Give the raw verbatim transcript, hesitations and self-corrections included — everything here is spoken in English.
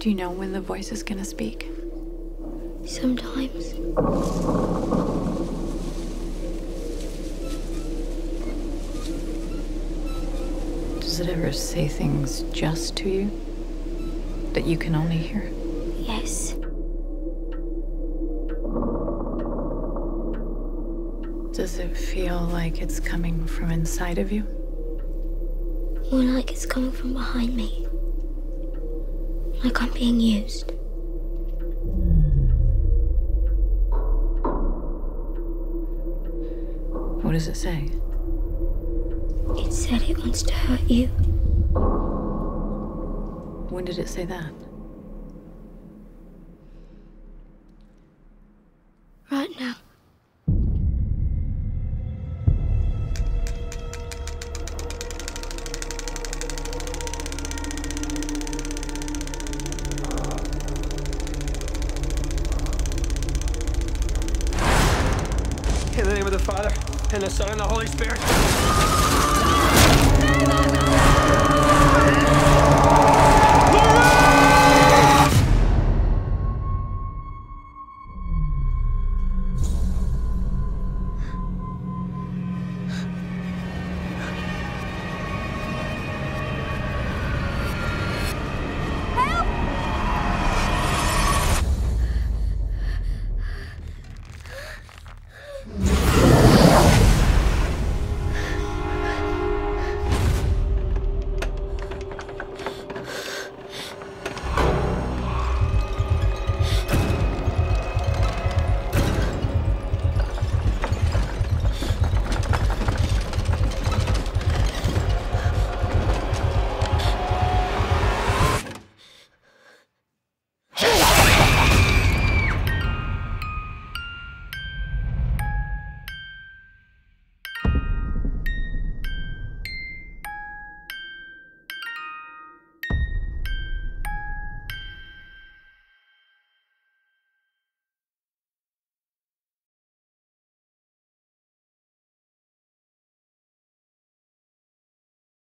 Do you know when the voice is gonna speak? Sometimes. Does it ever say things just to you that you can only hear? Yes. Does it feel like it's coming from inside of you? More like it's coming from behind me. Like I'm being used. What does it say? It said it wants to hurt you. When did it say that? Right now. In the name of the Father, and the Son, and the Holy Spirit.